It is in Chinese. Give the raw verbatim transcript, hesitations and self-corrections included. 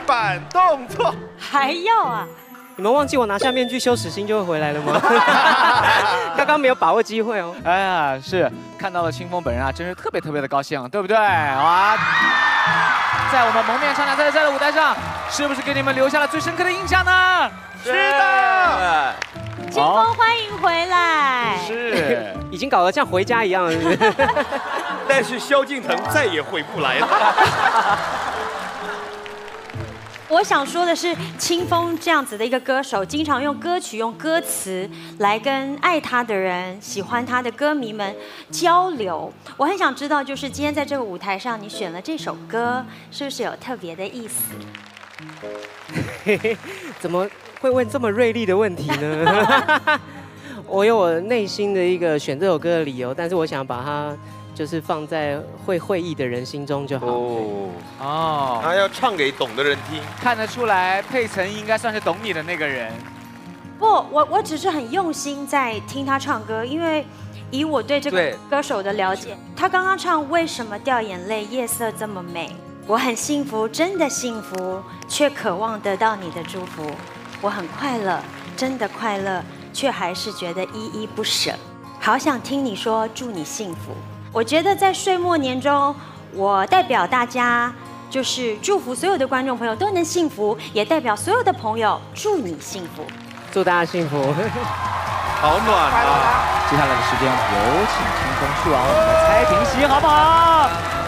板动作。 还要啊？ 你们忘记我拿下面具羞耻心就会回来了吗？刚刚没有把握机会哦。 哎呀，是看到了清风本人啊，真是特别特别的高兴，对不对？哇！在我们蒙面超男赛赛的舞台上，是不是给你们留下了最深刻的印象呢？ 是的。 清风，欢迎回来。 是， 已经搞得像回家一样了，是不是？ 但是萧敬腾再也回不来了。 我想说的是，清风这样子的一个歌手，经常用歌曲、用歌词来跟爱他的人、喜欢他的歌迷们交流。我很想知道，就是今天在这个舞台上，你选了这首歌，是不是有特别的意思？ 怎么会问这么锐利的问题呢？我有我内心的一个选这首歌的理由，但是我想把它就是放在会会意的人心中就好。 哦哦， 他要唱给懂的人听。 看得出来，佩岑应该算是懂你的那个人。 不，我我只是很用心在听他唱歌，因为以我对这个歌手的了解，他刚刚唱《为什么掉眼泪》，夜色这么美，我很幸福，真的幸福，却渴望得到你的祝福。我很快乐，真的快乐，却还是觉得依依不舍。好想听你说祝你幸福。我觉得在岁末年中，我代表大家就是祝福所有的观众朋友都能幸福，也代表所有的朋友祝你幸福。 祝大家幸福。 好暖啊！ 接下来的时间，有请清风去往我们的猜评席，好不好？